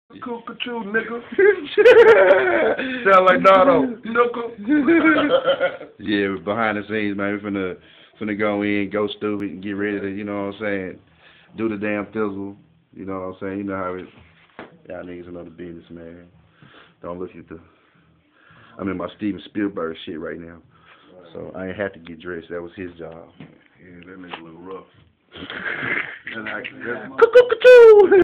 Cool, nigga. Sound like Nardo. Nigga. Yeah, behind the scenes, man. We finna go in, go stupid, and get ready to, you know what I'm saying, do the damn fizzle. You know what I'm saying? You know how it. Y'all niggas know the business, man. Don't look at the. I'm in my Steven Spielberg shit right now, so I ain't have to get dressed. That was his job. Yeah, that nigga look rough. That's